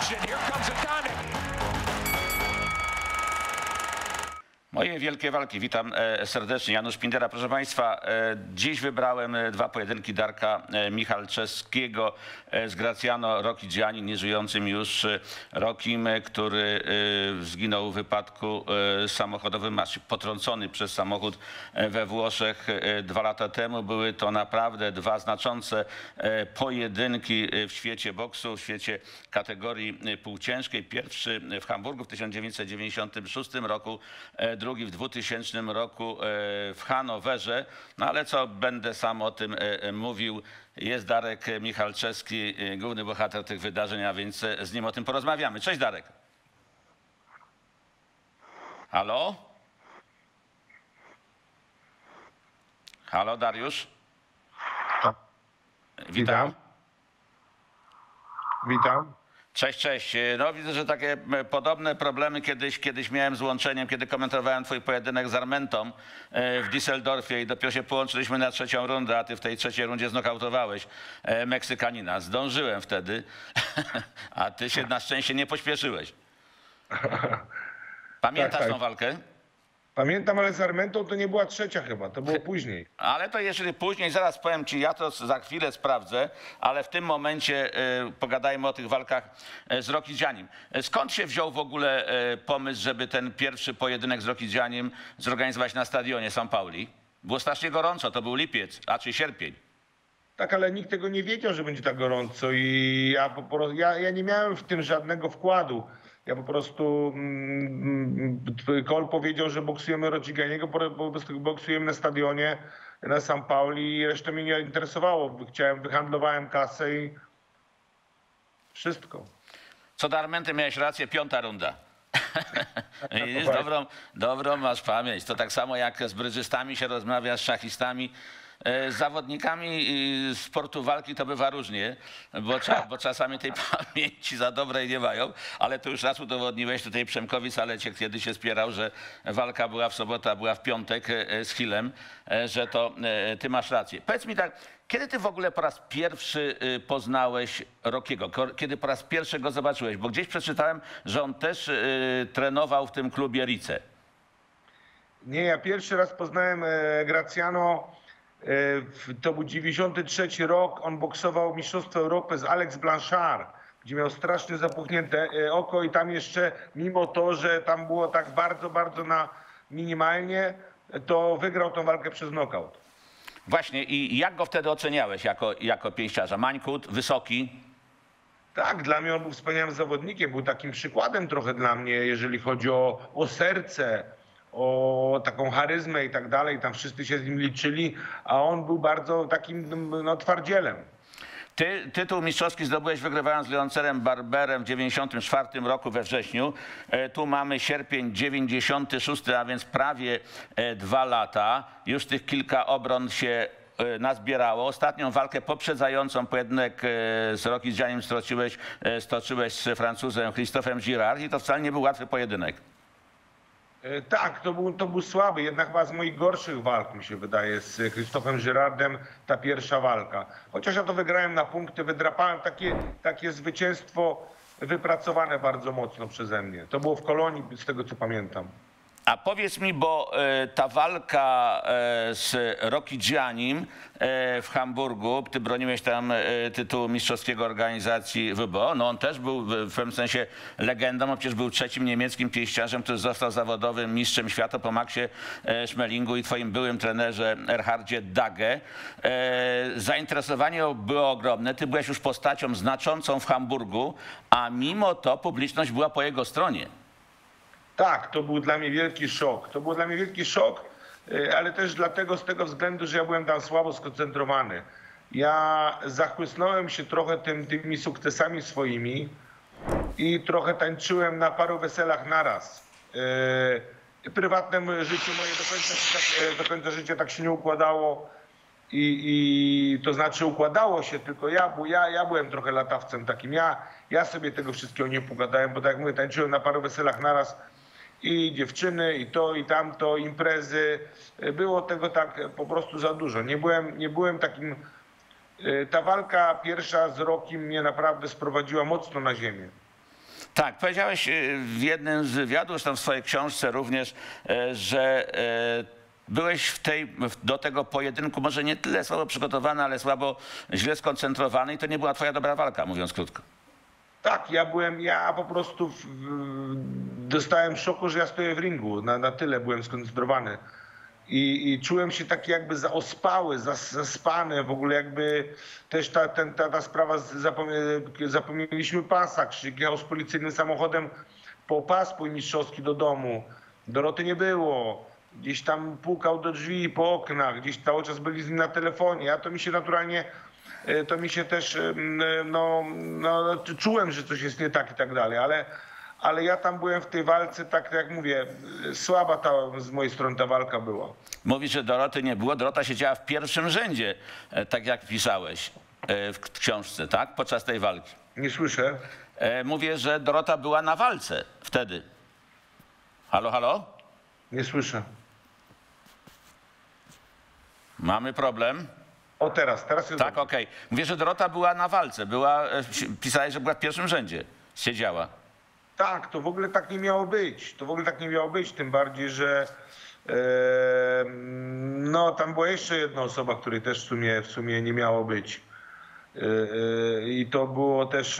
Moje wielkie walki. Witam serdecznie. Janusz Pindera. Proszę Państwa, dziś wybrałem dwa pojedynki Darka Michalczewskiego z Graziano Rocchigiani, nieżyjącym już Rockim, który zginął w wypadku samochodowym, potrącony przez samochód we Włoszech 2 lata temu. Były to naprawdę dwa znaczące pojedynki w świecie boksu, w świecie kategorii półciężkiej. Pierwszy w Hamburgu w 1996 roku, drugi w 2000 roku w Hanowerze. No ale co będę sam o tym mówił. Jest Darek Michalczewski, główny bohater tych wydarzeń, a więc z nim o tym porozmawiamy. Cześć Darek. Halo? Halo Dariusz? Witam. Witam. Cześć, cześć. No widzę, że takie podobne problemy kiedyś miałem z łączeniem, kiedy komentowałem twój pojedynek z Armentą w Düsseldorfie i dopiero się połączyliśmy na trzecią rundę, a ty w tej trzeciej rundzie znokautowałeś Meksykanina. Zdążyłem wtedy, a ty się na szczęście nie pośpieszyłeś. Pamiętasz tą walkę? Pamiętam, ale z Armentą to nie była trzecia chyba, to było później. Ale to jeżeli później, zaraz powiem ci, ja to za chwilę sprawdzę, ale w tym momencie pogadajmy o tych walkach z Rocchigianim. Skąd się wziął w ogóle pomysł, żeby ten pierwszy pojedynek z Rocchigianim zorganizować na stadionie São Pauli? Było strasznie gorąco, to był lipiec, a czy sierpień. Tak, ale nikt tego nie wiedział, że będzie tak gorąco i ja nie miałem w tym żadnego wkładu. Ja po prostu, Cole powiedział, że boksujemy Rocchiganiego, po prostu boksujemy na stadionie, na São Pauli i resztę mnie nie interesowało. Wyhandlowałem kasę i wszystko. Co do Armenty miałeś rację, 5. runda. Widzisz, dobrą masz pamięć. To tak samo jak z brydżystami się rozmawia, z szachistami. Z zawodnikami sportu walki to bywa różnie, bo czasami tej pamięci za dobrej nie mają, ale to już raz udowodniłeś tutaj Przemkowi Salecie, kiedy się spierał, że walka była w sobotę, a była w piątek z Hillem, że to ty masz rację. Powiedz mi tak, kiedy ty w ogóle po raz pierwszy poznałeś Rockiego? Kiedy po raz pierwszy go zobaczyłeś? Bo gdzieś przeczytałem, że on też trenował w tym klubie Rice. Nie, ja pierwszy raz poznałem Graziano. To był 93 rok, on boksował Mistrzostwo Europy z Alex Blanchard, gdzie miał strasznie zapuchnięte oko i tam jeszcze, mimo to, że tam było tak bardzo na minimalnie, to wygrał tą walkę przez knockout. Właśnie i jak go wtedy oceniałeś jako pięściarza? Mańkut, wysoki? Tak, dla mnie on był wspaniałym zawodnikiem, był takim przykładem trochę dla mnie, jeżeli chodzi o serce, o taką charyzmę i tak dalej, tam wszyscy się z nim liczyli, a on był bardzo takim twardzielem. Ty tytuł mistrzowski zdobyłeś wygrywając z Leoncerem Barberem w 94 roku we wrześniu. Tu mamy sierpień 96, a więc prawie 2 lata. Już tych kilka obron się nazbierało. Ostatnią walkę poprzedzającą pojedynek z Rocchigianim stoczyłeś z Francuzem Christophem Girard i to wcale nie był łatwy pojedynek. Tak, to był słaby, jednak chyba z moich gorszych walk, mi się wydaje, z Christophem Girardem ta pierwsza walka. Chociaż ja to wygrałem na punkty, wydrapałem takie zwycięstwo wypracowane bardzo mocno przeze mnie. To było w Kolonii, z tego co pamiętam. A powiedz mi, bo ta walka z Rocchigianim w Hamburgu, ty broniłeś tam tytułu mistrzowskiego organizacji WBO, no on też był w pewnym sensie legendą, on przecież był 3. niemieckim pięściarzem, który został zawodowym mistrzem świata po Maxie Schmelingu i twoim byłym trenerze Erhardzie Dagge. Zainteresowanie było ogromne, ty byłeś już postacią znaczącą w Hamburgu, a mimo to publiczność była po jego stronie. Tak, to był dla mnie wielki szok. To był dla mnie wielki szok, ale też z tego względu, że ja byłem tam słabo skoncentrowany. Ja zachłysnąłem się trochę tymi sukcesami swoimi i trochę tańczyłem na paru weselach naraz. Prywatne życie moje do końca życia tak się nie układało i to znaczy układało się, tylko ja byłem trochę latawcem takim. Ja sobie tego wszystkiego nie pogadałem, bo tak jak mówię, tańczyłem na paru weselach naraz. I dziewczyny, i to, i tamto, imprezy. Było tego tak po prostu za dużo. Nie byłem takim... Ta walka pierwsza z Rockim mnie naprawdę sprowadziła mocno na ziemię. Tak, powiedziałeś w jednym z wywiadów, zresztą w swojej książce również, że byłeś do tego pojedynku może nie tyle słabo przygotowany, ale źle skoncentrowany i to nie była twoja dobra walka, mówiąc krótko. Tak, ja po prostu dostałem szoku, że ja stoję w ringu. Na tyle byłem skoncentrowany. I czułem się taki jakby zaospały, zaspany, w ogóle jakby też ta sprawa, zapomnieliśmy pasa, Krzyk jechał z policyjnym samochodem po pas mistrzowski do domu, Doroty nie było, gdzieś tam pukał do drzwi po oknach, gdzieś cały czas byli z nim na telefonie, to mi się naturalnie, to mi się też, czułem, że coś jest nie tak i tak dalej, ale ja tam byłem w tej walce, tak jak mówię, słaba z mojej strony ta walka była. Mówisz, że Doroty nie było. Dorota siedziała w pierwszym rzędzie, tak jak pisałeś w książce, tak? Podczas tej walki. Nie słyszę. Mówię, że Dorota była na walce wtedy. Halo, halo? Nie słyszę. Mamy problem? O, teraz jest Tak, okej. Mówię, że Dorota była na walce. Pisałeś, że była w pierwszym rzędzie. Siedziała. Tak, to w ogóle tak nie miało być. To w ogóle tak nie miało być, tym bardziej, że tam była jeszcze jedna osoba, której też w sumie nie miało być. I to było też,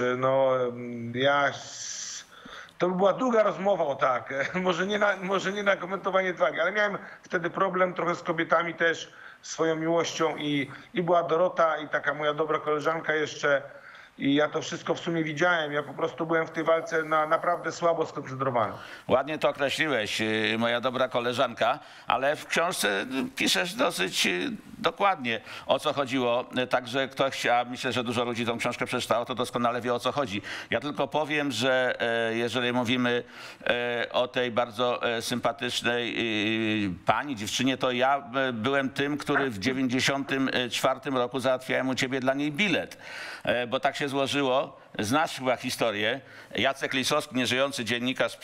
to była długa rozmowa o tak. Może nie na komentowanie wagi, ale miałem wtedy problem trochę z kobietami też, swoją miłością i była Dorota i taka moja dobra koleżanka jeszcze. I ja to wszystko w sumie widziałem. Ja po prostu byłem w tej walce naprawdę słabo skoncentrowany. Ładnie to określiłeś, moja dobra koleżanka, ale w książce piszesz dosyć dokładnie, o co chodziło. Także ktoś, a myślę, że dużo ludzi tą książkę przeczytało, to doskonale wie, o co chodzi. Ja tylko powiem, że jeżeli mówimy o tej bardzo sympatycznej pani, dziewczynie, to ja byłem tym, który w 1994 roku załatwiałem u ciebie dla niej bilet, bo tak się złożyło, znasz chyba historię, Jacek Lisowski, nieżyjący dziennikarz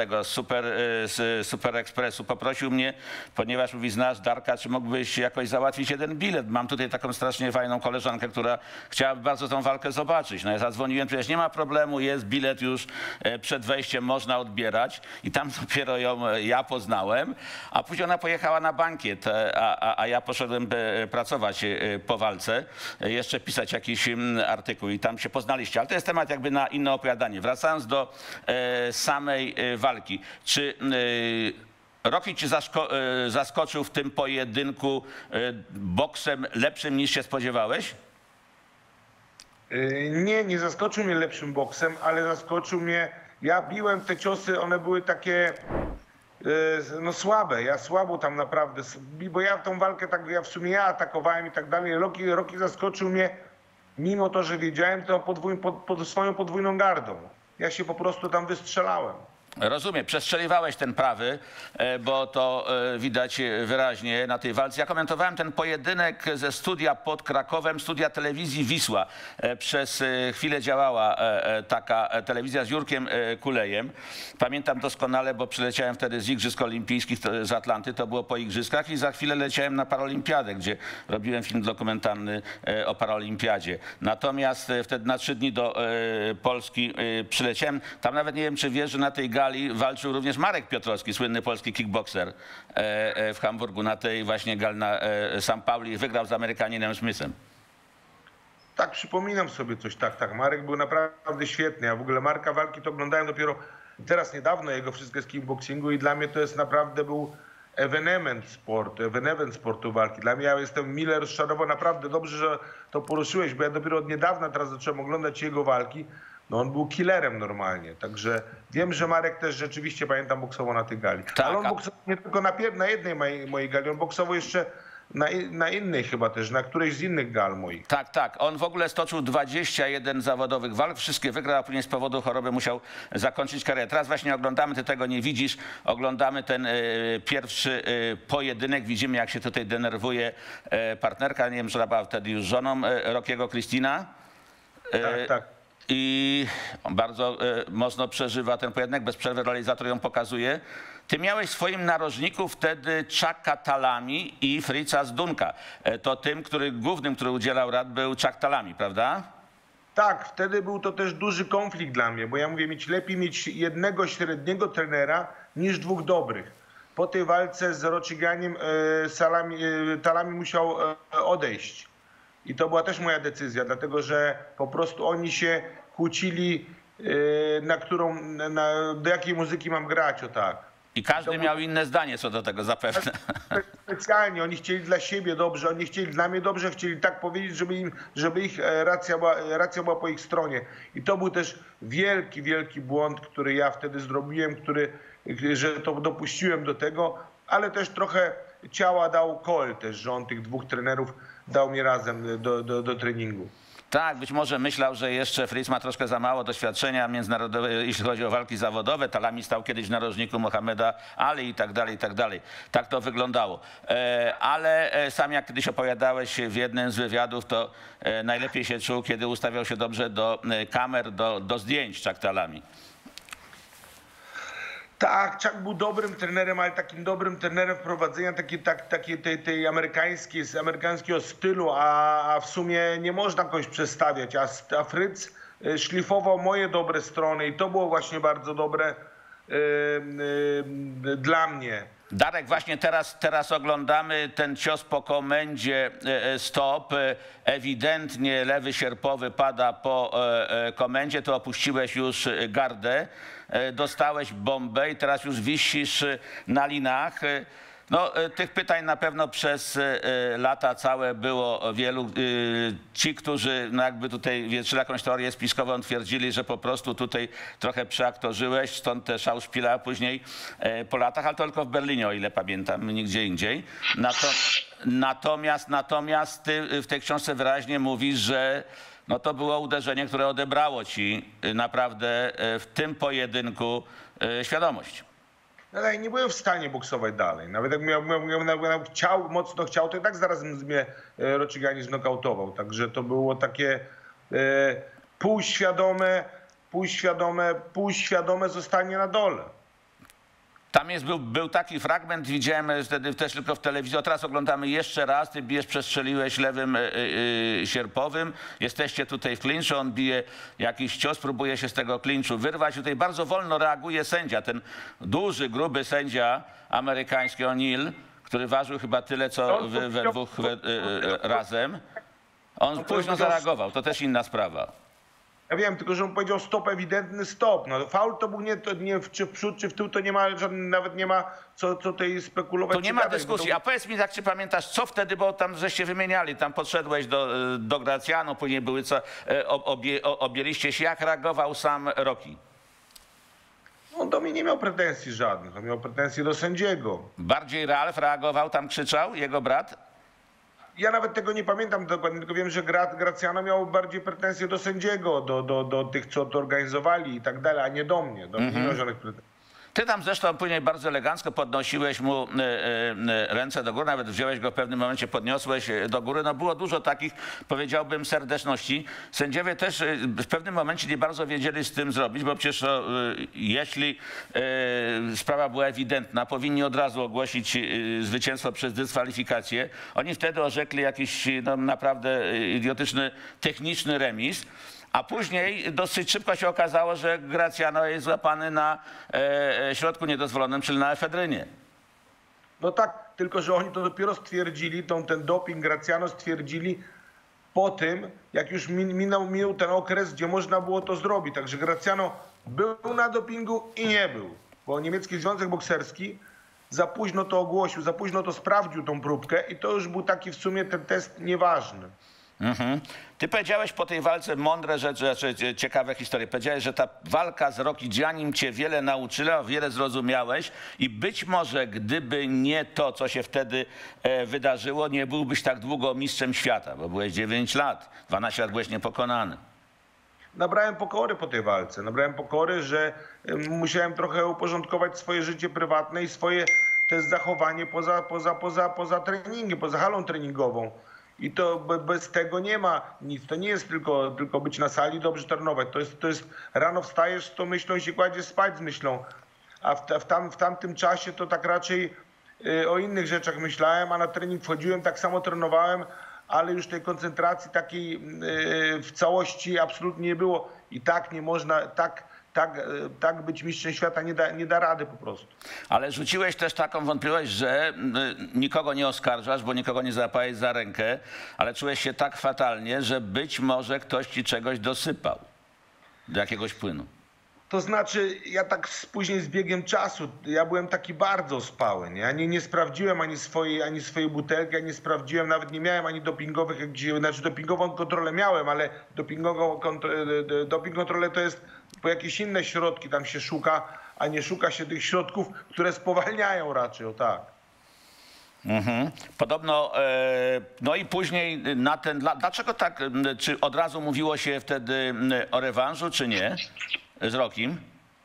z Super Expressu, poprosił mnie, ponieważ mówi, znasz Darka, czy mógłbyś jakoś załatwić jeden bilet? Mam tutaj taką strasznie fajną koleżankę, która chciałaby bardzo tą walkę zobaczyć. No ja zadzwoniłem, przecież nie ma problemu, jest bilet już przed wejściem, można odbierać i tam dopiero ją ja poznałem, a później ona pojechała na bankiet, a ja poszedłem pracować po walce, jeszcze pisać jakiś artykuł i tam się poznaliście, ale to jest temat jakby na inne opowiadanie. Wracając do samej walki. Czy Rocky cię zaskoczył w tym pojedynku boksem lepszym niż się spodziewałeś? Nie zaskoczył mnie lepszym boksem, ale zaskoczył mnie, ja biłem te ciosy, one były takie słabe, ja słabo tam naprawdę, bo ja tą walkę tak, w sumie atakowałem i tak dalej. Rocky zaskoczył mnie, mimo to, że wiedziałem, to pod swoją podwójną gardą. Ja się po prostu tam wystrzelałem. Rozumiem, przestrzeliwałeś ten prawy, bo to widać wyraźnie na tej walce. Ja komentowałem ten pojedynek ze studia pod Krakowem, studia telewizji Wisła. Przez chwilę działała taka telewizja z Jurkiem Kulejem. Pamiętam doskonale, bo przyleciałem wtedy z Igrzysk Olimpijskich z Atlanty, to było po Igrzyskach i za chwilę leciałem na Paralimpiadę, gdzie robiłem film dokumentalny o Paralimpiadzie. Natomiast wtedy na 3 dni do Polski przyleciałem. Tam nawet nie wiem, czy wiesz, że na tej gali walczył również Marek Piotrowski, słynny polski kickbokser w Hamburgu, na tej właśnie gali na St. Pauli, wygrał z Amerykaninem Smithem. Tak, przypominam sobie coś, tak. Marek był naprawdę świetny. Ja w ogóle Marka walki to oglądałem dopiero teraz niedawno, jego wszystkie z kickboxingu i dla mnie to jest naprawdę był ewenement sportu walki. Dla mnie, ja jestem mile rozczarowany, naprawdę dobrze, że to poruszyłeś, bo ja dopiero od niedawna teraz zacząłem oglądać jego walki. No on był killerem normalnie, także wiem, że Marek też rzeczywiście, pamiętam, boksował na tej gali. Tak, ale on boksował nie tylko na jednej mojej gali, on boksował jeszcze na innej chyba też, na którejś z innych gal moich. Tak. On w ogóle stoczył 21 zawodowych walk, wszystkie wygrał, a później z powodu choroby musiał zakończyć karierę. Teraz właśnie oglądamy, ty tego nie widzisz, oglądamy ten pierwszy pojedynek, widzimy, jak się tutaj denerwuje partnerka, nie wiem, że była wtedy już żoną Rockiego, Christina. Tak. I bardzo mocno przeżywa ten pojedynek, bez przerwy realizator ją pokazuje. Ty miałeś w swoim narożniku wtedy Chucka Talami i Fritza Zdunka. To tym, głównym, który udzielał rad, był Chuck Talami, prawda? Tak, wtedy był to też duży konflikt dla mnie, bo ja mówię, lepiej mieć jednego średniego trenera niż dwóch dobrych. Po tej walce z Rochiganiem Talami musiał odejść. I to była też moja decyzja, dlatego że po prostu oni się kłócili, do jakiej muzyki mam grać, o tak. I każdy miał inne zdanie co do tego zapewne. Specjalnie, oni chcieli dla siebie dobrze, oni chcieli dla mnie dobrze, chcieli tak powiedzieć, żeby ich racja była po ich stronie. I to był też wielki, wielki błąd, który ja wtedy zrobiłem, że to dopuściłem do tego, ale też trochę ciała dał Cole też, że on tych dwóch trenerów dał mi razem do treningu. Tak, być może myślał, że jeszcze Fritz ma troszkę za mało doświadczenia międzynarodowego, jeśli chodzi o walki zawodowe. Talami stał kiedyś w narożniku Mohameda Ali i tak dalej, i tak dalej. Tak to wyglądało. Ale sam jak kiedyś opowiadałeś w jednym z wywiadów, to najlepiej się czuł, kiedy ustawiał się dobrze do kamer, do zdjęć Chuck Talami. Tak, Chuck był dobrym trenerem, ale takim dobrym trenerem wprowadzenia tej amerykańskiego stylu, a w sumie nie można kogoś przestawiać. A Fritz szlifował moje dobre strony i to było właśnie bardzo dobre dla mnie. Darek, właśnie teraz oglądamy ten cios po komendzie stop. Ewidentnie lewy sierpowy pada po komendzie, to opuściłeś już gardę, dostałeś bombę i teraz już wisisz na linach. No, tych pytań na pewno przez lata całe było wielu. Ci, którzy no jakby tutaj wietrzyli jakąś teorię spiskową, twierdzili, że po prostu tutaj trochę przeaktorzyłeś, stąd te Schauspieler później po latach, ale to tylko w Berlinie, o ile pamiętam, nigdzie indziej. Natomiast ty w tej książce wyraźnie mówisz, że no to było uderzenie, które odebrało ci naprawdę w tym pojedynku świadomość. No, ja nie byłem w stanie boksować dalej. Nawet jak mocno chciał, to i tak zaraz mnie Rochigani znokautował. Także to było takie półświadome zostanie na dole. Tam był taki fragment, widziałem wtedy też tylko w telewizji, a teraz oglądamy jeszcze raz, ty bijesz, przestrzeliłeś lewym sierpowym, jesteście tutaj w klinczu, on bije jakiś cios, próbuje się z tego klinczu wyrwać, tutaj bardzo wolno reaguje sędzia, ten duży, gruby sędzia amerykański O'Neill, który ważył chyba tyle, co we dwóch razem, on późno zareagował, to też inna sprawa. Ja wiem, tylko że on powiedział stop, ewidentny stop. No, faul to był nie czy w przód, czy w tył, to nie ma, nawet nie ma co tutaj spekulować. To nie ma dyskusji. A powiedz mi, jak czy pamiętasz, co wtedy, bo tam żeście wymieniali, tam podszedłeś do Graziano, później były co, objęliście się, jak reagował sam Rocky? On do mnie nie miał pretensji żadnych, on miał pretensje do sędziego. Bardziej Ralf reagował, tam krzyczał, jego brat? Ja nawet tego nie pamiętam dokładnie, tylko wiem, że Graziano miał bardziej pretensje do sędziego, do tych, co to organizowali i tak dalej, a nie do mnie. Do mnie nie miał żadnych pretensji. Ty tam zresztą później bardzo elegancko podnosiłeś mu ręce do góry, nawet wziąłeś go w pewnym momencie, podniosłeś do góry. No było dużo takich, powiedziałbym, serdeczności. Sędziowie też w pewnym momencie nie bardzo wiedzieli z tym zrobić, bo przecież jeśli sprawa była ewidentna, powinni od razu ogłosić zwycięstwo przez dyskwalifikację. Oni wtedy orzekli jakiś no, naprawdę idiotyczny, techniczny remis. A później dosyć szybko się okazało, że Graziano jest złapany na środku niedozwolonym, czyli na efedrynie. No tak, tylko że oni to dopiero stwierdzili, ten doping Graziano stwierdzili po tym, jak już minął ten okres, gdzie można było to zrobić. Także Graziano był na dopingu i nie był. Bo niemiecki Związek Bokserski za późno to ogłosił, za późno to sprawdził tą próbkę i to już był taki w sumie ten test nieważny. Ty powiedziałeś po tej walce mądre rzeczy, ciekawe historie. Powiedziałeś, że ta walka z Rocky Giannim cię wiele nauczyła, wiele zrozumiałeś i być może gdyby nie to, co się wtedy wydarzyło, nie byłbyś tak długo mistrzem świata, bo byłeś 9 lat, 12 lat byłeś niepokonany. Nabrałem pokory po tej walce. Nabrałem pokory, że musiałem trochę uporządkować swoje życie prywatne i swoje też zachowanie poza treningiem, poza halą treningową. I to bez tego nie ma nic. To nie jest tylko być na sali, dobrze trenować. To jest rano wstajesz z tą myślą i się kładziesz spać z myślą. A w tamtym czasie to tak raczej o innych rzeczach myślałem, a na trening wchodziłem, tak samo trenowałem, ale już tej koncentracji takiej w całości absolutnie nie było i tak nie można, tak być mistrzem świata nie da rady po prostu. Ale rzuciłeś też taką wątpliwość, że nikogo nie oskarżasz, bo nikogo nie złapałeś za rękę, ale czułeś się tak fatalnie, że być może ktoś ci czegoś dosypał do jakiegoś płynu. To znaczy, ja tak później z biegiem czasu, ja byłem taki bardzo spały, nie? Ja nie sprawdziłem ani swojej butelki, ja nie sprawdziłem, nawet nie miałem ani dopingowych, jak dzisiaj, znaczy dopingową kontrolę miałem, ale doping kontrolę to jest po jakieś inne środki tam się szuka, a nie szuka się tych środków, które spowalniają raczej, o tak. Mhm. Podobno, no i później na ten, dlaczego tak, czy od razu mówiło się wtedy o rewanżu, czy nie, z Rockim?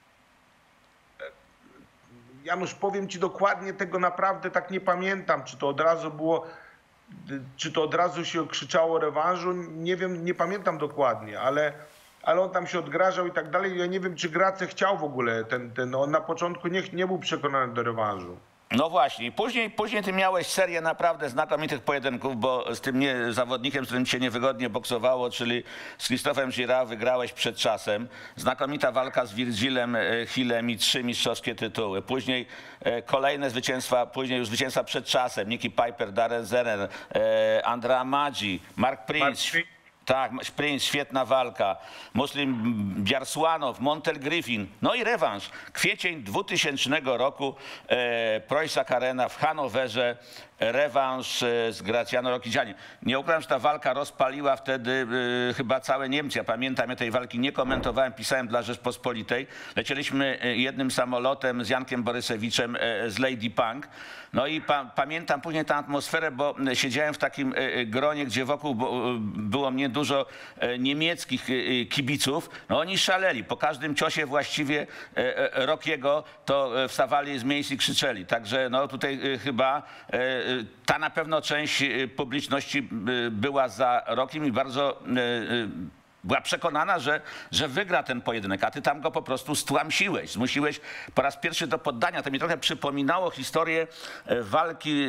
Janusz, powiem ci dokładnie, tego naprawdę tak nie pamiętam, czy to od razu było, czy to od razu się krzyczało o rewanżu, nie wiem, nie pamiętam dokładnie, ale on tam się odgrażał i tak dalej. Ja nie wiem, czy Grace chciał w ogóle, on na początku nie był przekonany do rewanżu. No właśnie, później ty miałeś serię naprawdę znakomitych pojedynków, bo z tym zawodnikiem, z którym cię niewygodnie boksowało, czyli z Christophem Girard, wygrałeś przed czasem. Znakomita walka z Virgilem Hillem i 3 mistrzowskie tytuły. Później kolejne zwycięstwa, później już zwycięstwa przed czasem. Nicky Piper, Darren Zener, Andra Maggi, Mark Prince. Tak, Prince, świetna walka. Muslim Biarsłanow, Montel Griffin. No i rewanż. Kwiecień 2000 roku, Preußa Arena w Hanowerze. Rewanż z Graziano Rocchigiani. Nie ukrywam, że ta walka rozpaliła wtedy chyba całe Niemcy. Ja pamiętam, ja tej walki nie komentowałem, pisałem dla Rzeczpospolitej. Lecieliśmy jednym samolotem z Jankiem Borysewiczem z Lady Punk. No i pamiętam później tę atmosferę, bo siedziałem w takim gronie, gdzie wokół było mnie dużo niemieckich kibiców. No oni szaleli. Po każdym ciosie właściwie Rockiego to wstawali z miejsc i krzyczeli. Także no tutaj chyba ta na pewno część publiczności była za Rockiem i bardzo była przekonana, że wygra ten pojedynek, a ty tam go po prostu stłamsiłeś, zmusiłeś po raz pierwszy do poddania. To mi trochę przypominało historię walki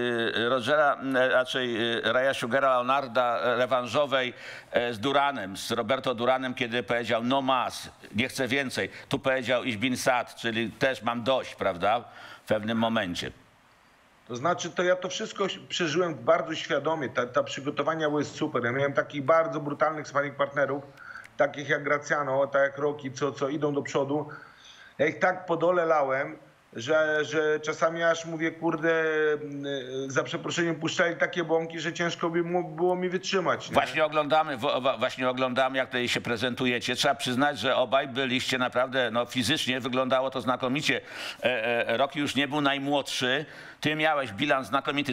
Raya Sugera Leonarda rewanżowej z Duranem, z Roberto Duranem, kiedy powiedział no mas, nie chcę więcej. Tu powiedział ich bin sad, czyli też mam dość, prawda, w pewnym momencie. To znaczy, to ja to wszystko przeżyłem bardzo świadomie. Ta przygotowania były super. Ja miałem takich bardzo brutalnych sparring partnerów, takich jak Graziano, tak jak Rocky, co idą do przodu. Ja ich tak po dole lałem, że czasami aż mówię, kurde, za przeproszeniem puszczali takie bąki, że ciężko by było mi wytrzymać. Nie? Właśnie oglądamy, jak tutaj się prezentujecie. Trzeba przyznać, że obaj byliście naprawdę, no fizycznie wyglądało to znakomicie. Rocky już nie był najmłodszy. Ty miałeś bilans znakomity,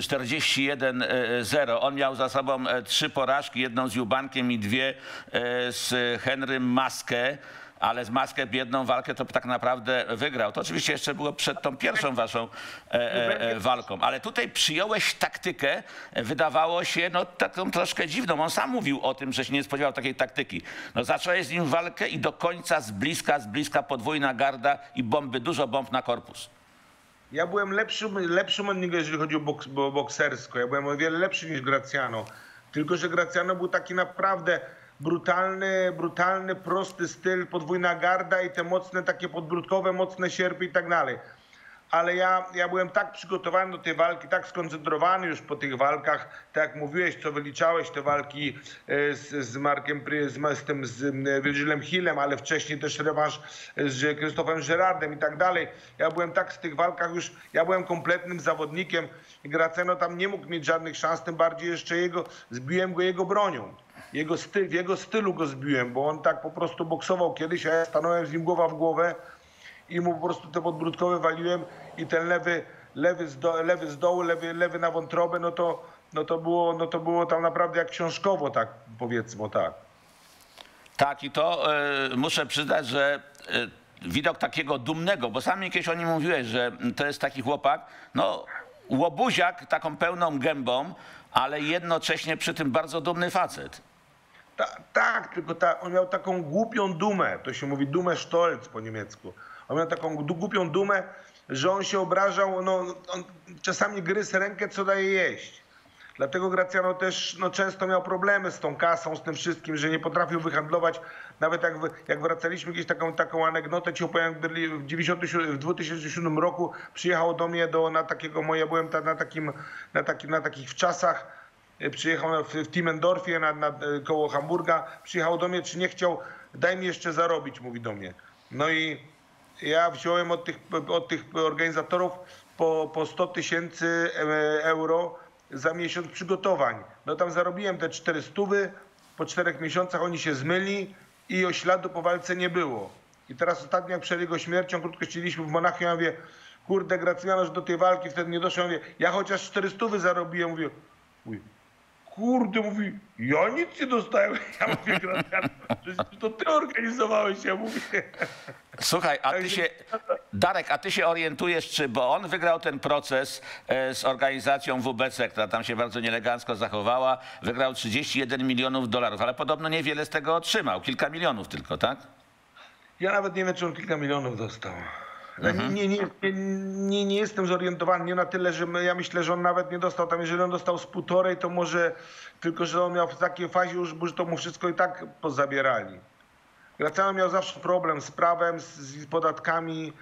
41-0. On miał za sobą 3 porażki, jedną z Jubankiem i 2 z Henrym Maskę. Ale z Maskę jedną walkę to tak naprawdę wygrał. To oczywiście jeszcze było przed tą pierwszą waszą walką. Ale tutaj przyjąłeś taktykę, wydawało się, no taką troszkę dziwną. On sam mówił o tym, że się nie spodziewał takiej taktyki. No zacząłeś z nim walkę i do końca z bliska podwójna garda i bomby, dużo bomb na korpus. Ja byłem lepszym od niego, jeżeli chodzi o boksersko. Ja byłem o wiele lepszy niż Graziano. Tylko że Graziano był taki naprawdę brutalny, prosty styl, podwójna garda i te mocne, takie podbródkowe, mocne sierpy i tak dalej. Ale ja byłem tak przygotowany do tej walki, tak skoncentrowany już po tych walkach, tak jak mówiłeś, co wyliczałeś, te walki z Markiem, z Virgilem Hillem, ale wcześniej też rewanż z Christophem Girardem i tak dalej. Ja byłem tak w tych walkach już, ja byłem kompletnym zawodnikiem i Graziano tam nie mógł mieć żadnych szans, tym bardziej jeszcze zbiłem go jego bronią. W jego stylu go zbiłem, bo on tak po prostu boksował kiedyś, a ja stanąłem z nim głowa w głowę i mu po prostu te podbródkowe waliłem i ten lewy z dołu, lewy na wątrobę, no to było tam naprawdę jak książkowo, tak powiedzmy, tak. Tak, i to muszę przyznać, że widok takiego dumnego, bo sam mi kiedyś o nim mówiłeś, że to jest taki chłopak, no łobuziak taką pełną gębą, ale jednocześnie przy tym bardzo dumny facet. Tak, tylko on miał taką głupią dumę, to się mówi dumę stolz po niemiecku. On miał taką głupią dumę, że on się obrażał, no, on czasami gryzł rękę, co daje jeść. Dlatego Gracjano też no, często miał problemy z tą kasą, z tym wszystkim, że nie potrafił wyhandlować. Nawet jak wracaliśmy, gdzieś taką anegdotę ci opowiem, w 2007 roku przyjechał do mnie na takiego, ja byłem na takich wczasach, przyjechał w Timmendorfie koło Hamburga, przyjechał do mnie, czy nie chciał, daj mi jeszcze zarobić, mówi do mnie. No i ja wziąłem od tych organizatorów po 100 tysięcy euro za miesiąc przygotowań. No tam zarobiłem te 400, po 4 miesiącach oni się zmyli i o śladu po walce nie było. I teraz ostatnio jak przed jego śmiercią, krótko siedzieliśmy w Monachium, ja mówię, kurde Gracjano, że do tej walki wtedy nie doszło. Ja mówię, ja chociaż 400 zarobiłem, mówię, kurde, mówi, ja nic nie dostałem. Ja mówię, Gracjano, to ty organizowałeś, ja mówię. Słuchaj, Darek, a ty się orientujesz, bo on wygrał ten proces z organizacją WBC, która tam się bardzo nieelegancko zachowała, wygrał 31 milionów dolarów, ale podobno niewiele z tego otrzymał, kilka milionów tylko, tak? Ja nawet nie wiem, czy on kilka milionów dostał. Nie jestem zorientowany, nie na tyle, że ja myślę, że on nawet nie dostał tam, jeżeli on dostał z 1,5, to może, tylko że on miał w takiej fazie już, że to mu wszystko i tak pozabierali. Gracjano miał zawsze problem z prawem, z podatkami.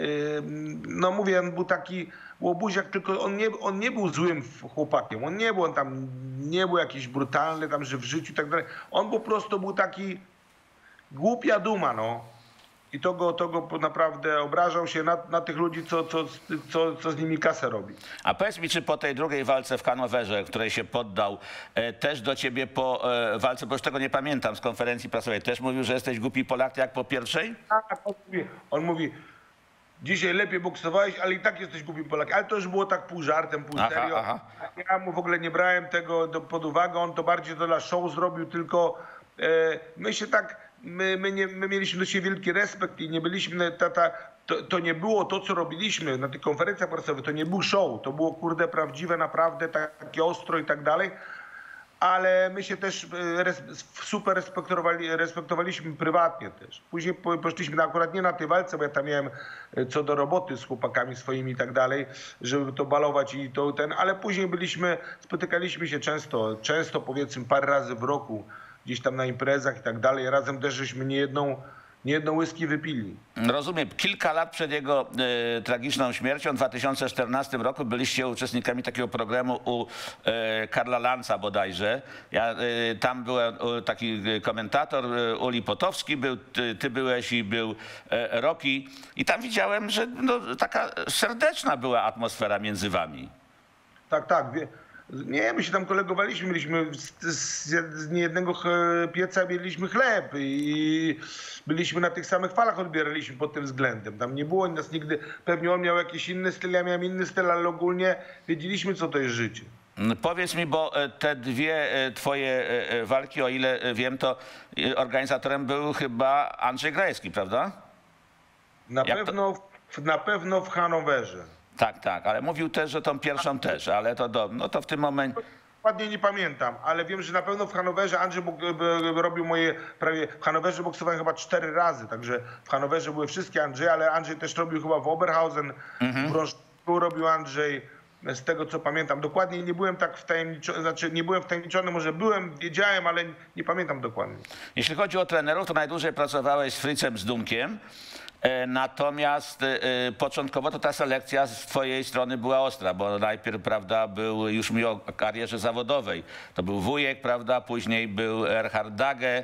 No mówię, on był taki łobuziak, tylko on nie był złym chłopakiem. On tam nie był jakiś brutalny, tam, że w życiu i tak dalej. On po prostu był taki głupia duma, no. I to go naprawdę obrażał się na tych ludzi, co z nimi kasę robi. A powiedz mi, czy po tej drugiej walce w Hanowerze, której się poddał, też do ciebie po walce, bo już tego nie pamiętam z konferencji prasowej, też mówił, że jesteś głupi Polak jak po pierwszej? Tak, on mówi, dzisiaj lepiej boksowałeś, ale i tak jesteś głupi Polak. Ale to już było tak pół żartem, pół serio. Aha. Ja mu w ogóle nie brałem tego pod uwagę, on to bardziej dla show zrobił, tylko my się tak... My mieliśmy do siebie wielki respekt i nie byliśmy, to nie było to, co robiliśmy na tych konferencjach prasowych, to nie był show, to było kurde prawdziwe, naprawdę takie ostro i tak dalej, ale my się też super respektowaliśmy prywatnie też. Później poszliśmy akurat nie na tej walce, bo ja tam miałem co do roboty z chłopakami swoimi i tak dalej, żeby to balować i ale później spotykaliśmy się często powiedzmy parę razy w roku, gdzieś tam na imprezach i tak dalej. Razem też żeśmy niejedną whisky wypili. Rozumiem. Kilka lat przed jego tragiczną śmiercią, w 2014 roku, byliście uczestnikami takiego programu u Karla Lanza bodajże. Tam byłem taki komentator, Uli Potowski był, ty byłeś i był Rocky. I tam widziałem, że no, taka serdeczna była atmosfera między wami. Tak. Nie, my się tam kolegowaliśmy, mieliśmy z niejednego pieca mieliśmy chleb i byliśmy na tych samych falach, odbieraliśmy pod tym względem. Tam nie było nas nigdy, pewnie on miał jakiś inny styl, ja miałem inny styl, ale ogólnie wiedzieliśmy, co to jest życie. Powiedz mi, bo te dwie twoje walki, o ile wiem, to organizatorem był chyba Andrzej Grajski, prawda? Na pewno w Hanowerze. Tak, ale mówił też, że tą pierwszą też, ale no to w tym momencie... Ładnie nie pamiętam, ale wiem, że na pewno w Hanowerze Andrzej robił w Hanowerze boksowałem chyba 4 razy, także w Hanowerze były wszystkie Andrzeje, ale Andrzej też robił chyba w Oberhausen, w Brążku robił Andrzej, z tego co pamiętam. Dokładnie nie byłem tak wtajemniczony, znaczy nie byłem wtajemniczony, może wiedziałem, ale nie pamiętam dokładnie. Jeśli chodzi o trenerów, to najdłużej pracowałeś z Fritzem Zdumkiem. Natomiast początkowo to ta selekcja z twojej strony była ostra, bo najpierw, prawda, już mówił o karierze zawodowej. To był Wujek, prawda, później był Erhard Dage,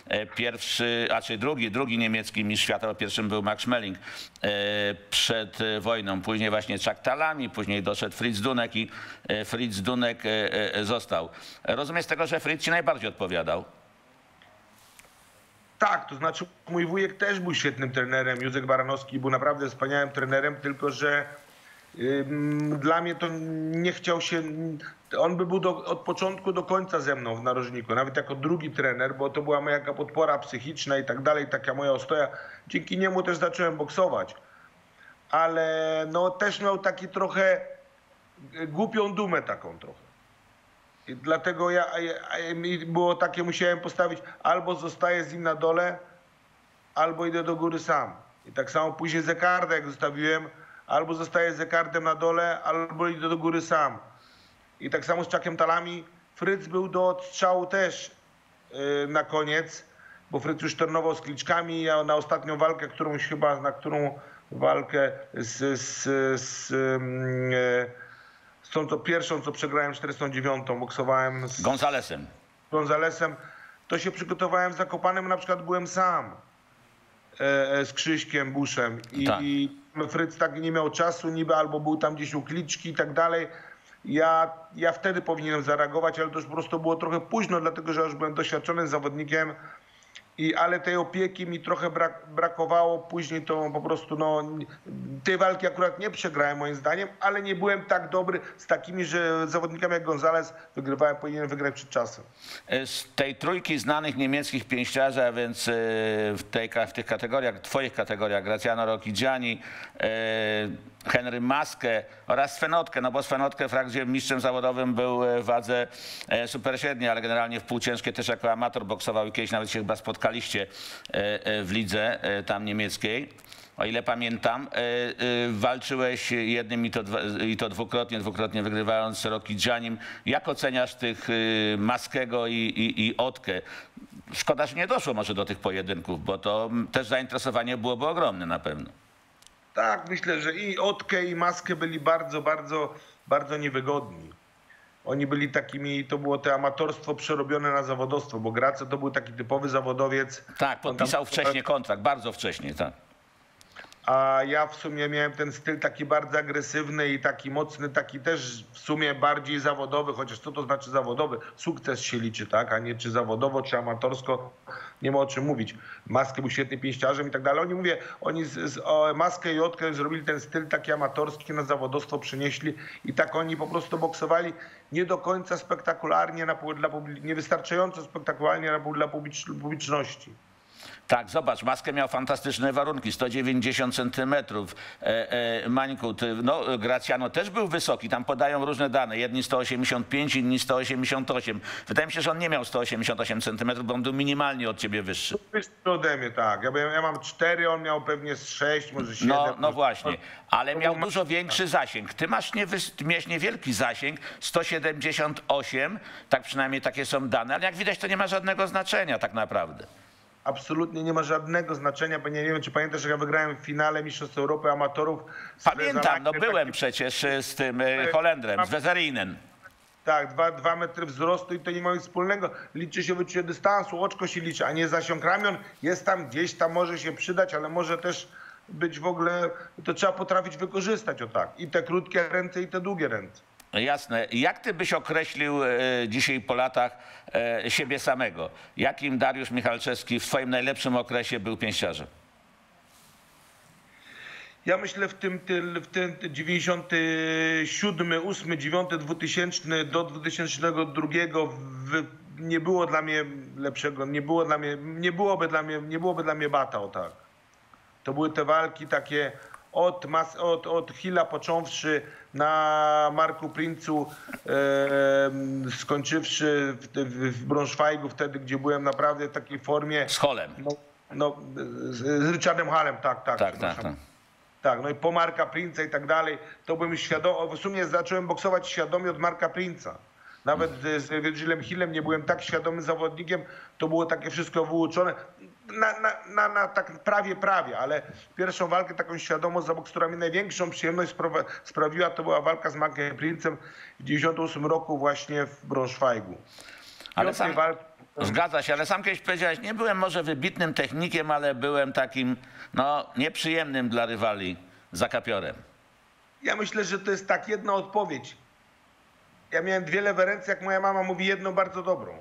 drugi niemiecki mistrz świata, bo pierwszym był Max Schmeling przed wojną. Później właśnie Chuck Talami, później doszedł Fritz Dunek i Fritz Dunek został. Rozumiem z tego, że Fritz ci najbardziej odpowiadał. Tak, to znaczy mój wujek też był świetnym trenerem, Józef Baranowski był naprawdę wspaniałym trenerem, tylko że dla mnie to nie chciał się, on by był od początku do końca ze mną w narożniku, nawet jako drugi trener, bo to była moja podpora psychiczna i tak dalej, taka moja ostoja. Dzięki niemu też zacząłem boksować, ale no też miał taki trochę głupią dumę taką trochę. I dlatego było takie, musiałem postawić, albo zostaję z nim na dole, albo idę do góry sam. I tak samo później Zekarda, jak zostawiłem, albo zostaję z Zekardem na dole, albo idę do góry sam. I tak samo z Chuckiem Talami. Fryc był do odstrzału też na koniec, bo Fryc już trenował z Kliczkami. Ja na ostatnią walkę, na którą walkę z tą pierwszą, co przegrałem 409, boksowałem z Gonzalesem, to się przygotowałem w Zakopanem, na przykład byłem sam z Krzyśkiem Buszem i Fryc tak nie miał czasu niby, albo był tam gdzieś u Kliczki i tak dalej. Ja wtedy powinienem zareagować, ale to już po prostu było trochę późno, dlatego że już byłem doświadczonym zawodnikiem. Ale tej opieki mi trochę brakowało. Później to po prostu, tej walki akurat nie przegrałem moim zdaniem, ale nie byłem tak dobry z takimi, że zawodnikami jak Gonzalez powinienem wygrać przed czasem. Z tej trójki znanych niemieckich pięściarzy, a więc w tych kategoriach, twoich kategoriach, Graziano Rocchigiani, Henry Maskę oraz Svenotkę, no bo Svenotkę wprawdzie mistrzem zawodowym był w wadze superśredniej, ale generalnie w półciężkiej też jako amator boksował i kiedyś nawet się chyba spotkaliście w lidze tam niemieckiej. O ile pamiętam, walczyłeś jednym i to dwukrotnie wygrywając z Rocchigianim. Jak oceniasz tych Maskiego i Otkę? Szkoda, że nie doszło może do tych pojedynków, bo to też zainteresowanie byłoby ogromne na pewno. Tak, myślę, że i Otkę, i Maskę byli bardzo, bardzo, bardzo niewygodni. Oni byli takimi, to było to amatorstwo przerobione na zawodowstwo, bo Graco to był taki typowy zawodowiec. Tak, podpisał wcześniej kontrakt, bardzo wcześnie, tak. A ja w sumie miałem ten styl taki bardzo agresywny i taki mocny, taki też w sumie bardziej zawodowy, chociaż co to znaczy zawodowy? Sukces się liczy, tak? A nie czy zawodowo, czy amatorsko, nie ma o czym mówić. Maskę był świetnym pięściarzem i tak dalej. Oni Maskę i Otkę zrobili ten styl taki amatorski, na zawodowstwo przenieśli i tak oni po prostu boksowali nie do końca spektakularnie, niewystarczająco spektakularnie dla publiczności. Tak, zobacz, Maskę miał fantastyczne warunki, 190 centymetrów. Mańku, Graziano też był wysoki, tam podają różne dane, jedni 185, inni 188. Wydaje mi się, że on nie miał 188 centymetrów, bo on był minimalnie od ciebie wyższy. Wyższy ode mnie, tak. Ja mam 4, on miał pewnie z 6, może 7. No właśnie, ale miał dużo większy zasięg. Ty miałeś niewielki zasięg, 178, tak przynajmniej takie są dane, ale jak widać, to nie ma żadnego znaczenia tak naprawdę. Absolutnie nie ma żadnego znaczenia, bo nie wiem, czy pamiętasz, że ja wygrałem w finale Mistrzostw Europy Amatorów. Pamiętam, no byłem przecież z tym Holendrem, z Wezerinen. Tak, 2 metry wzrostu i to nie ma nic wspólnego. Liczy się wyczucie dystansu, oczko się liczy, a nie zasięg ramion. Jest tam, gdzieś tam może się przydać, ale może też być w ogóle, to trzeba potrafić wykorzystać, o tak. I te krótkie ręce, i te długie ręce. Jasne. Jak ty byś określił dzisiaj po latach siebie samego? Jakim Dariusz Michalczewski w swoim najlepszym okresie był pięściarzem? Ja myślę w tym 97, 8, 9, 2000 do 2002 nie było dla mnie lepszego, nie byłoby dla mnie bata, o tak. To były te walki takie od Hilla począwszy na Marku Princu, skończywszy w Braunschweigu wtedy, gdzie byłem naprawdę w takiej formie. Z Holem. Z Richardem Hallem, tak. Tak, no i po Marka Princa i tak dalej, to byłem świadomy, w sumie zacząłem boksować świadomie od Marka Princa. Nawet z Virgilem Hillem nie byłem tak świadomym zawodnikiem, to było takie wszystko wyuczone. Tak prawie, ale pierwszą walkę taką świadomość, która mi największą przyjemność sprawiła, to była walka z Markiem Princem w 98 roku właśnie w Braunschweigu. Zgadza się, ale sam kiedyś powiedziałeś, nie byłem może wybitnym technikiem, ale byłem takim, nieprzyjemnym dla rywali zakapiorem. Ja myślę, że to jest tak jedna odpowiedź. Ja miałem 2 lewe ręce, jak moja mama mówi, jedną bardzo dobrą.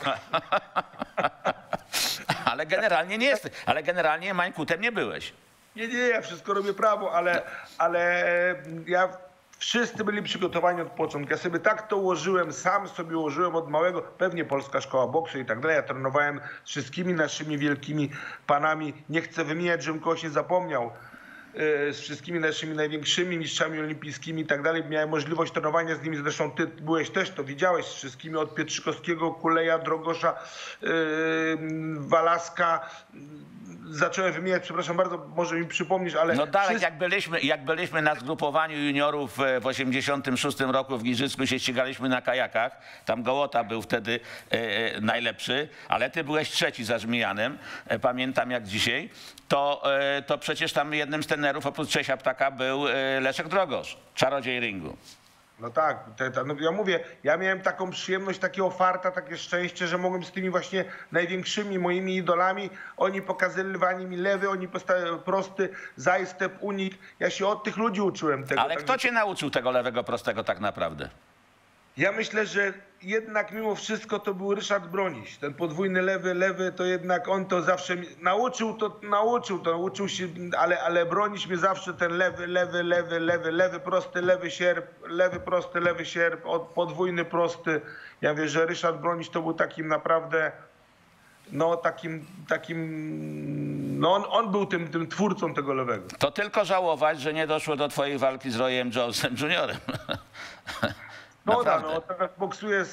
Ale generalnie nie jesteś, ale generalnie Mańkutem nie byłeś. Nie, ja wszystko robię prawo, ale wszyscy byli przygotowani od początku. Ja sobie tak to ułożyłem, sam sobie ułożyłem od małego, pewnie Polska Szkoła Boksu i tak dalej. Ja trenowałem z wszystkimi naszymi wielkimi panami. Nie chcę wymieniać, żebym kogoś nie zapomniał. Z wszystkimi naszymi największymi mistrzami olimpijskimi i tak dalej. Miałem możliwość trenowania z nimi, zresztą ty byłeś też, to widziałeś, z wszystkimi od Pietrzykowskiego, Kuleja, Drogosza, Walaska, zacząłem wymieniać, przepraszam bardzo, może mi przypomnisz, ale... No Darek, jak byliśmy na zgrupowaniu juniorów w 86 roku w Giżycku, się ścigaliśmy na kajakach, tam Gołota był wtedy najlepszy, ale ty byłeś trzeci za Żmijanem, pamiętam jak dzisiaj, to przecież tam jednym z trenerów oprócz Czesia Ptaka był Leszek Drogosz, czarodziej ringu. No tak, no ja mówię, ja miałem taką przyjemność, takiego farta, takie szczęście, że mogłem z tymi właśnie największymi moimi idolami, oni pokazywali mi lewy, oni prosty, zajstep, unik. Ja się od tych ludzi uczyłem tego. Ale kto cię nauczył tego lewego prostego tak naprawdę? Ja myślę, że jednak mimo wszystko to był Ryszard Broniś. Ten podwójny lewy, to jednak on to zawsze nauczył się, ale Broniś mnie zawsze ten lewy, prosty, lewy sierp, lewy, prosty, lewy sierp, podwójny, prosty. Ja wiem, że Ryszard Broniś to był takim naprawdę, no no on był tym twórcą tego lewego. To tylko żałować, że nie doszło do twojej walki z Royem Jonesem Juniorem. No tak, no teraz boksuję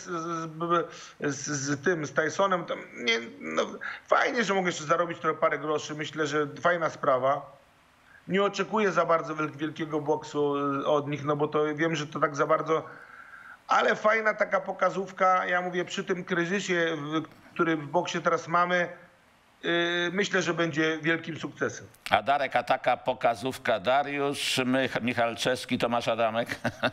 z Tysonem. Tam nie, no, fajnie, że mogę jeszcze zarobić trochę parę groszy. Myślę, że fajna sprawa. Nie oczekuję za bardzo wielkiego boksu od nich, no bo to wiem, że to tak za bardzo... Ale fajna taka pokazówka. Ja mówię, przy tym kryzysie, który w boksie teraz mamy, myślę, że będzie wielkim sukcesem. A Darek, a taka pokazówka Dariusz, Michał Czeski, Tomasz Adamek?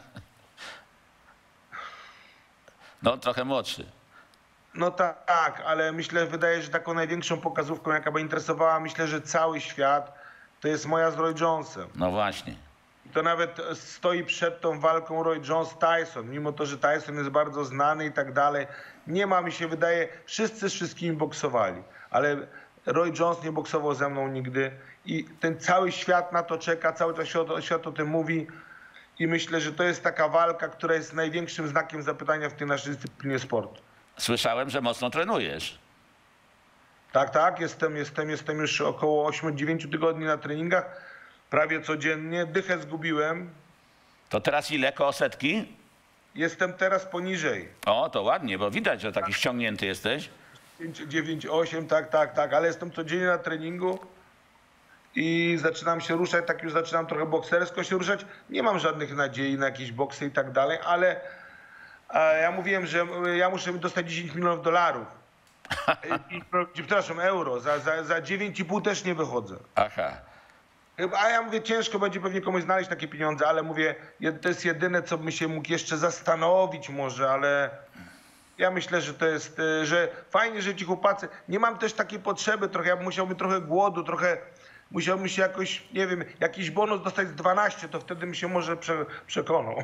No, trochę młodszy. No tak, ale wydaje się, że taką największą pokazówką, jaka by interesowała, myślę, że cały świat, to jest moja z Roy Jonesem. No właśnie. To nawet stoi przed tą walką Roy Jones-Tyson, mimo to, że Tyson jest bardzo znany i tak dalej. Nie ma, mi się wydaje, wszyscy z wszystkimi boksowali, ale Roy Jones nie boksował ze mną nigdy i ten cały świat na to czeka, cały czas świat o tym mówi. I myślę, że to jest taka walka, która jest największym znakiem zapytania w tej naszej dyscyplinie sportu. Słyszałem, że mocno trenujesz. Tak, jestem już około 8-9 tygodni na treningach, prawie codziennie. Dychę zgubiłem. To teraz ile? Koło setki? Jestem teraz poniżej. O, to ładnie, bo widać, że taki ściągnięty jesteś. 9, 8, tak, ale jestem codziennie na treningu. I zaczynam się ruszać, tak już zaczynam trochę boksersko się ruszać. Nie mam żadnych nadziei na jakieś boksy i tak dalej, ale ja mówiłem, że ja muszę dostać 10 milionów dolarów. Przepraszam, euro. Za 9,5 też nie wychodzę. Aha. A ja mówię, ciężko będzie pewnie komuś znaleźć takie pieniądze, ale mówię, to jest jedyne, co bym się mógł jeszcze zastanowić może, ale ja myślę, że to jest, że fajnie, że ci chłopacy, nie mam też takiej potrzeby trochę, ja musiałbym trochę głodu, trochę musiałbym się jakoś, nie wiem, jakiś bonus dostać z 12, to wtedy mi się może przekonał.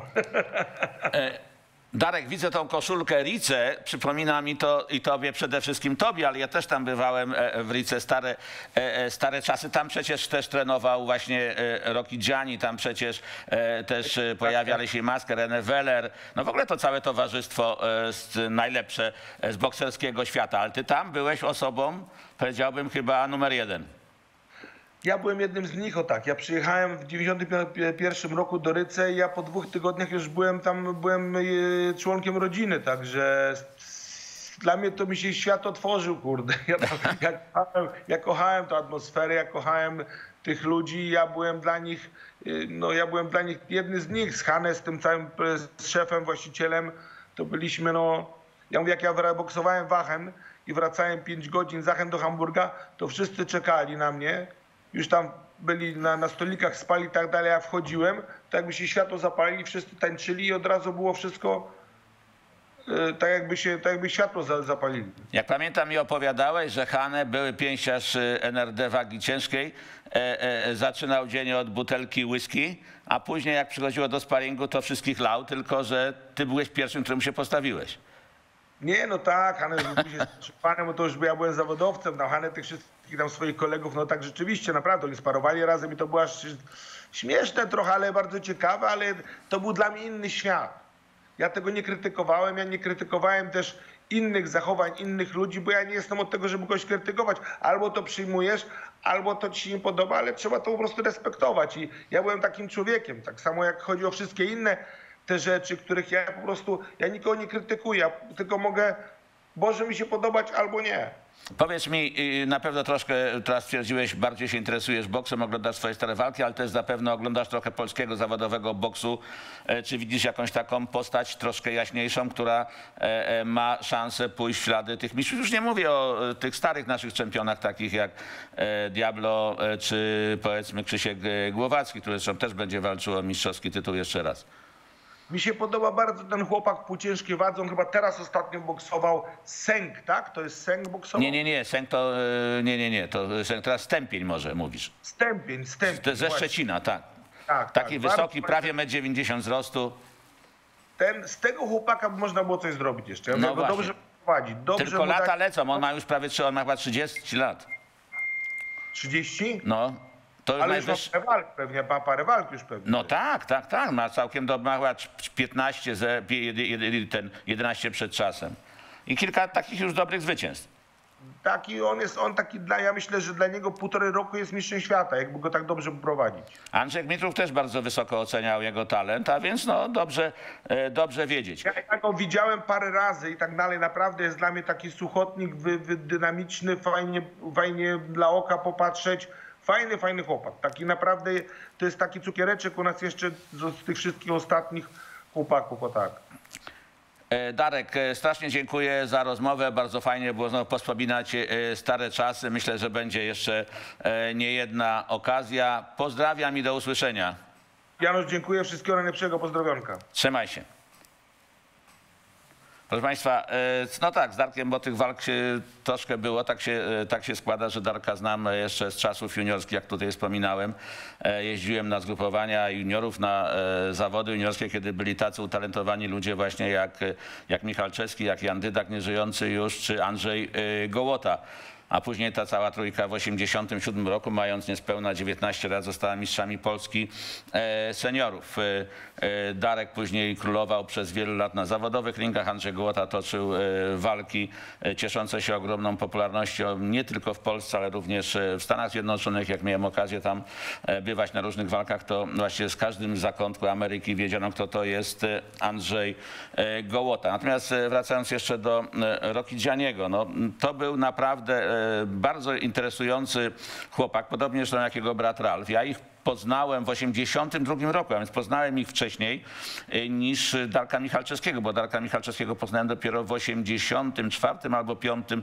Darek, widzę tą koszulkę Rice, przypomina mi to i tobie, przede wszystkim tobie, ale ja też tam bywałem w Rice, stare czasy. Tam przecież też trenował właśnie Rocky Gianni, tam przecież też pojawiali się Masker, René Weller. No w ogóle to całe towarzystwo najlepsze z bokserskiego świata, ale ty tam byłeś osobą, powiedziałbym, chyba numer 1. Ja byłem jednym z nich, o tak. Ja przyjechałem w 91 roku do Ryce i ja po 2 tygodniach już byłem członkiem rodziny, także dla mnie to mi się świat otworzył, kurde. Ja kochałem tę atmosferę, ja kochałem tych ludzi, ja byłem dla nich jednym z nich, z Hannes, z tym całym z szefem, właścicielem, to byliśmy, ja mówię, jak ja boksowałem w Aachen i wracałem 5 godzin z Aachen do Hamburga, to wszyscy czekali na mnie. Już tam byli na stolikach, spali i tak dalej, ja wchodziłem, to jakby się światło zapalili, wszyscy tańczyli i od razu było wszystko tak jakby światło zapalili. Jak pamiętam, mi opowiadałeś, że Hane, były pięściarz NRD wagi ciężkiej, zaczynał dzień od butelki whisky, a później jak przychodziło do sparingu, to wszystkich lał, tylko że ty byłeś pierwszym, którym się postawiłeś. Nie, no tak, Hannes był później panem, bo to już ja byłem zawodowcem, Hannes tych wszystkich tam swoich kolegów, no tak rzeczywiście, naprawdę, oni sparowali razem i to było aż śmieszne trochę, ale bardzo ciekawe, ale to był dla mnie inny świat. Ja tego nie krytykowałem, ja nie krytykowałem też innych zachowań, innych ludzi, bo ja nie jestem od tego, żeby kogoś krytykować. Albo to przyjmujesz, albo to ci się nie podoba, ale trzeba to po prostu respektować. I ja byłem takim człowiekiem, tak samo jak chodzi o wszystkie inne te rzeczy, których ja po prostu, ja nikogo nie krytykuję, ja tylko mogę może mi się podobać albo nie. Powiedz mi, na pewno troszkę teraz stwierdziłeś, bardziej się interesujesz boksem, oglądasz swoje stare walki, ale też zapewne oglądasz trochę polskiego zawodowego boksu. Czy widzisz jakąś taką postać troszkę jaśniejszą, która ma szansę pójść w ślady tych mistrzów? Już nie mówię o tych starych naszych czempionach, takich jak Diablo czy powiedzmy Krzysiek Głowacki, który zresztą też będzie walczył o mistrzowski tytuł jeszcze raz. Mi się podoba bardzo ten chłopak półciężkiej wadze, on chyba teraz ostatnio boksował Sęk, tak? To jest Sęk boksował? Nie, Sęk to, nie, to Sęk, teraz Stępień może mówisz. Stępień. To ze Szczecina, tak. Tak, Taki wysoki, bardzo, prawie 1,90 m wzrostu. z tego chłopaka można było coś zrobić jeszcze. Ja No go właśnie. dobrze prowadzić. Dobrze Tylko mu lata dać- lecą, on ma już prawie on ma chyba 30 lat. 30? No, to już Ale już ma najwyższy. parę walk pewnie, ma parę walk już pewnie. No tak, ma całkiem ma chyba 15, 11 przed czasem. I kilka takich już dobrych zwycięstw. On taki, ja myślę, że dla niego 1,5 roku jest mistrzem świata, jakby go tak dobrze prowadzić. Andrzej Gmitrów też bardzo wysoko oceniał jego talent, a więc no dobrze wiedzieć. Ja go widziałem parę razy i tak dalej, naprawdę jest dla mnie taki suchotnik, dynamiczny, fajnie dla oka popatrzeć. Fajny chłopak. Taki naprawdę, to jest taki cukiereczek u nas jeszcze z tych wszystkich ostatnich chłopaków, o tak. Darek, strasznie dziękuję za rozmowę. Bardzo fajnie było znowu wspominać stare czasy. Myślę, że będzie jeszcze niejedna okazja. Pozdrawiam i do usłyszenia. Janusz, dziękuję. Wszystkiego najlepszego. Pozdrowionka. Trzymaj się. Proszę Państwa, no tak, z Darkiem, bo tych walk troszkę było, tak się składa, że Darka znam jeszcze z czasów juniorskich, jak tutaj wspominałem. Jeździłem na zgrupowania juniorów, na zawody juniorskie, kiedy byli tacy utalentowani ludzie właśnie jak Michał Czeski, jak Jan Dydak, nieżyjący już, czy Andrzej Gołota. A później ta cała trójka w 1987 roku, mając niespełna 19 lat, została mistrzami Polski seniorów. Darek później królował przez wiele lat na zawodowych ringach. Andrzej Gołota toczył walki cieszące się ogromną popularnością nie tylko w Polsce, ale również w Stanach Zjednoczonych. Jak miałem okazję tam bywać na różnych walkach, to właśnie z każdym zakątku Ameryki wiedziano, kto to jest Andrzej Gołota. Natomiast wracając jeszcze do Rocky Gianniego, no, to był naprawdę bardzo interesujący chłopak, podobnie zresztą jak jego brat Ralf. Ja ich poznałem w 1982 roku, a więc poznałem ich wcześniej niż Darka Michalczewskiego, bo Darka Michalczewskiego poznałem dopiero w 1984 albo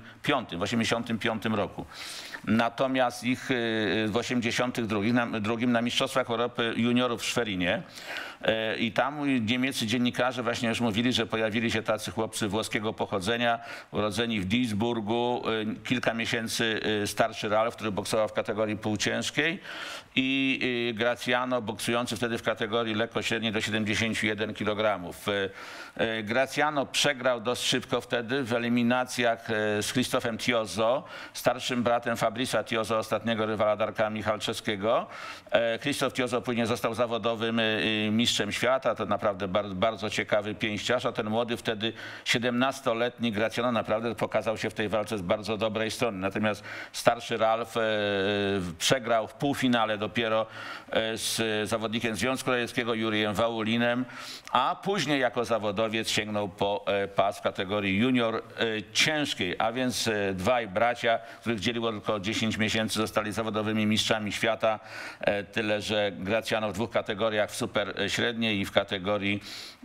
1985 roku. Natomiast ich w 1982 na Mistrzostwach Europy Juniorów w Szwerinie i tam niemieccy dziennikarze właśnie już mówili, że pojawili się tacy chłopcy włoskiego pochodzenia, urodzeni w Duisburgu, kilka miesięcy starszy Ralf, który boksował w kategorii półciężkiej, i Graziano, boksujący wtedy w kategorii lekko-średniej do 71 kg. Graziano przegrał dość szybko wtedy w eliminacjach z Christophem Tiozzo, starszym bratem Fabrice'a Tiozzo, ostatniego rywala Darka Michalczewskiego. Christoph Tiozzo później został zawodowym mistrzem świata, to naprawdę bardzo ciekawy pięściarz, a ten młody wtedy 17-letni Graziano naprawdę pokazał się w tej walce z bardzo dobrej strony. Natomiast starszy Ralf przegrał w półfinale dopiero z zawodnikiem Związku Radzieckiego Jurijem Wałulinem, a później jako zawodowiec sięgnął po pas w kategorii junior ciężkiej, a więc dwaj bracia, których dzieliło tylko 10 miesięcy, zostali zawodowymi mistrzami świata, tyle że Graziano w dwóch kategoriach, w super średniej i w kategorii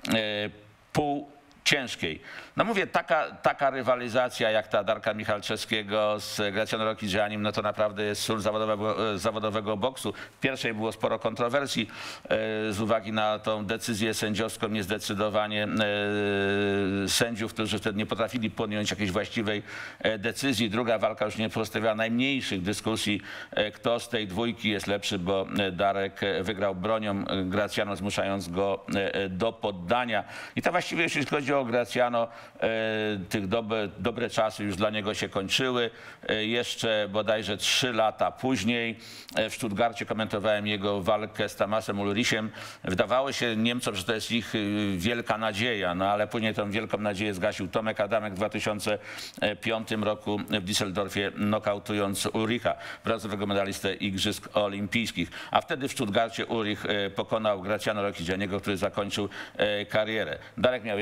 półciężkiej. No mówię, taka rywalizacja jak ta Darka Michalczewskiego z Graziano Rocky Giannim, no to naprawdę jest sól zawodowego boksu. W pierwszej było sporo kontrowersji z uwagi na tą decyzję sędziowską, niezdecydowanie sędziów, którzy wtedy nie potrafili podjąć jakiejś właściwej decyzji. Druga walka już nie pozostawiała najmniejszych dyskusji, kto z tej dwójki jest lepszy, bo Darek wygrał bronią Graziano, zmuszając go do poddania. I to właściwie, jeśli chodzi o Graziano, tych dobre czasy już dla niego się kończyły. Jeszcze bodajże 3 lata później w Stuttgarcie komentowałem jego walkę z Tamasem Ulrichem. Wydawało się Niemcom, że to jest ich wielka nadzieja, no ale później tą wielką nadzieję zgasił Tomek Adamek w 2005 roku w Düsseldorfie, nokautując Ulricha, brązowego medalistę Igrzysk Olimpijskich. A wtedy w Stuttgarcie Ulrich pokonał Graziano Rocky Gianniego, który zakończył karierę. Darek miał jeszcze kilka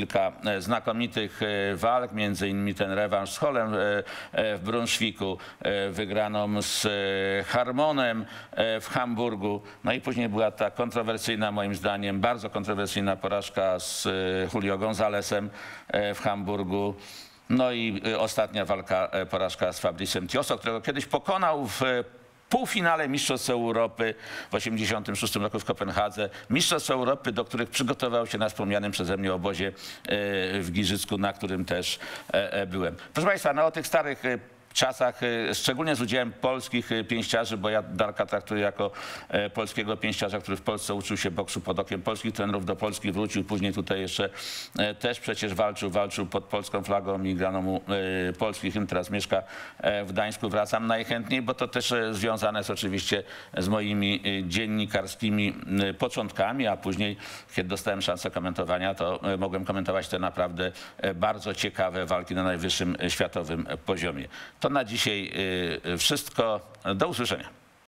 kilka znakomitych walk, między innymi ten rewanż z Holem w Brunszwiku, wygraną z Harmonem w Hamburgu. No i później była ta kontrowersyjna, moim zdaniem, bardzo kontrowersyjna porażka z Julio Gonzalezem w Hamburgu. No i ostatnia walka, porażka z Fabricem Tioso, którego kiedyś pokonał w półfinale Mistrzostw Europy w 1986 roku w Kopenhadze. Mistrzostw Europy, do których przygotował się na wspomnianym przeze mnie obozie w Giżycku, na którym też byłem. Proszę Państwa, no o tych starych czasach, szczególnie z udziałem polskich pięściarzy, bo ja Darka traktuję jako polskiego pięściarza, który w Polsce uczył się boksu pod okiem polskich trenerów, do Polski wrócił, później tutaj jeszcze też przecież walczył pod polską flagą i grano mu polskich, teraz mieszka w Gdańsku. Wracam najchętniej, bo to też związane jest oczywiście z moimi dziennikarskimi początkami, a później, kiedy dostałem szansę komentowania, to mogłem komentować te naprawdę bardzo ciekawe walki na najwyższym światowym poziomie. To na dzisiaj wszystko. Do usłyszenia.